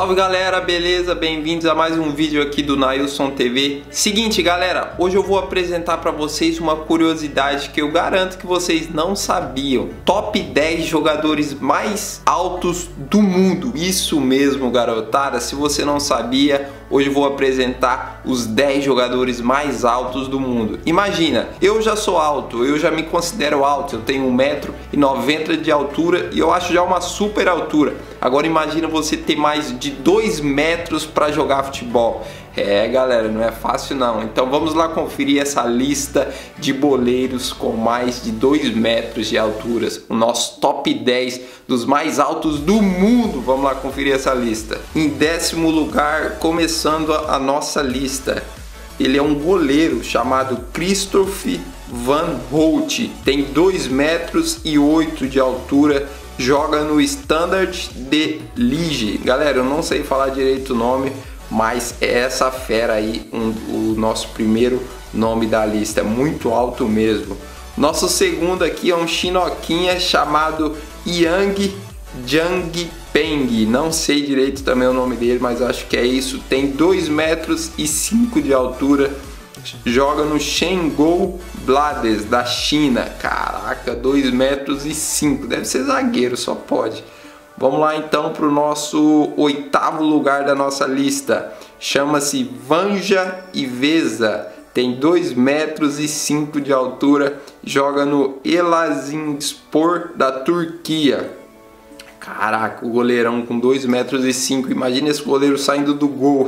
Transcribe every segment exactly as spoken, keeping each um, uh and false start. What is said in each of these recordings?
Salve galera, beleza? Bem-vindos a mais um vídeo aqui do Nailson T V. Seguinte galera, hoje eu vou apresentar para vocês uma curiosidade que eu garanto que vocês não sabiam. Top dez jogadores mais altos do mundo. Isso mesmo, garotada, se você não sabia, hoje eu vou apresentar os dez jogadores mais altos do mundo. Imagina, eu já sou alto, eu já me considero alto, eu tenho um metro e noventa de altura e eu acho já uma super altura. Agora imagina você ter mais de dois metros para jogar futebol. É galera, não é fácil não. Então vamos lá conferir essa lista de boleiros com mais de dois metros de altura. O nosso top dez dos mais altos do mundo. Vamos lá conferir essa lista. Em décimo lugar, começando a nossa lista, ele é um goleiro chamado Christoph Van Holt. Tem dois metros e oito de altura. Joga no Standard de Liège. Galera, eu não sei falar direito o nome, mas é essa fera aí, um, o nosso primeiro nome da lista. É muito alto mesmo. Nosso segundo aqui é um chinoquinha chamado Yang Jiangpeng. Não sei direito também o nome dele, mas acho que é isso. Tem dois metros e cinco de altura. Joga no Chengou Blades da China. Caraca, dois metros e cinco. Deve ser zagueiro, só pode. Vamos lá então para o nosso oitavo lugar da nossa lista. Chama-se Vanja Iveza. Tem dois metros e cinco de altura. Joga no Elazığspor da Turquia. Caraca, o goleirão com dois metros e cinco. Imagina esse goleiro saindo do gol.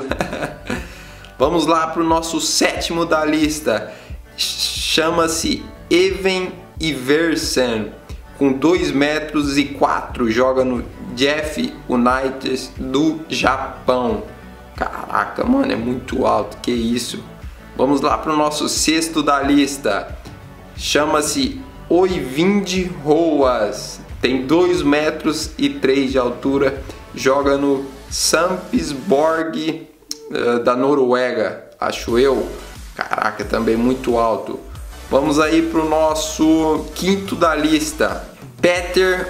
Vamos lá para o nosso sétimo da lista. Chama-se Even Iversen. Com dois metros e quatro. Joga no Jeff United do Japão. Caraca, mano, é muito alto. Que isso. Vamos lá para o nosso sexto da lista. Chama-se Oyvind Roas. Tem dois metros e três de altura. Joga no Sarpsborg da Noruega, acho eu. Caraca, também muito alto. Vamos aí para o nosso quinto da lista. Petter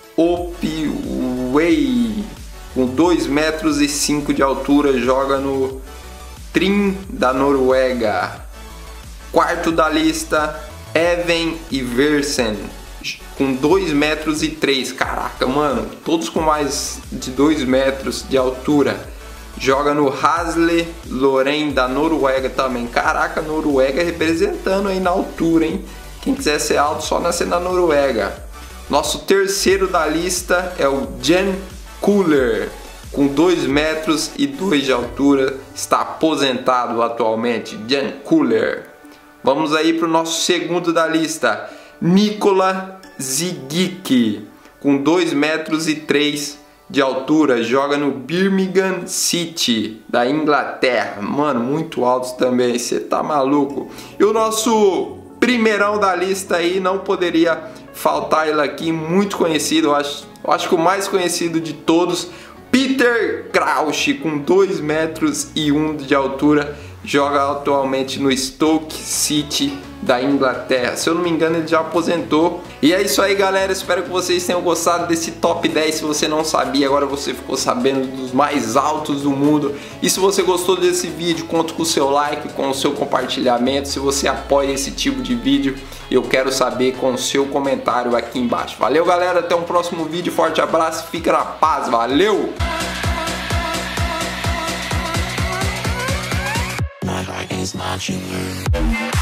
Opwey. Com dois metros e cinco de altura. Joga no Trim da Noruega. Quarto da lista. Even Iversen. Com dois metros e três. Caraca, mano. Todos com mais de dois metros de altura. Joga no Hasle Loren da Noruega também. Caraca, Noruega representando aí na altura, hein? Quem quiser ser alto, só nascer na Noruega. Nosso terceiro da lista é o Jan Kuller. Com dois metros e dois de altura. Está aposentado atualmente. Jan Kuller. Vamos aí para o nosso segundo da lista. Nikola Zigic. Com dois metros e três de altura, joga no Birmingham City da Inglaterra. Mano, muito alto também, você tá maluco. E o nosso primeirão da lista aí, não poderia faltar ele aqui, muito conhecido, eu acho, eu acho que o mais conhecido de todos, Peter Crouch, com dois metros e um de altura, joga atualmente no Stoke City da Inglaterra. Se eu não me engano, ele já aposentou. E é isso aí, galera. Espero que vocês tenham gostado desse top dez. Se você não sabia, agora você ficou sabendo dos mais altos do mundo. E se você gostou desse vídeo, conto com o seu like, com o seu compartilhamento. Se você apoia esse tipo de vídeo, eu quero saber com o seu comentário aqui embaixo. Valeu, galera. Até um próximo vídeo. Forte abraço. Fica na paz. Valeu! My heart is marching.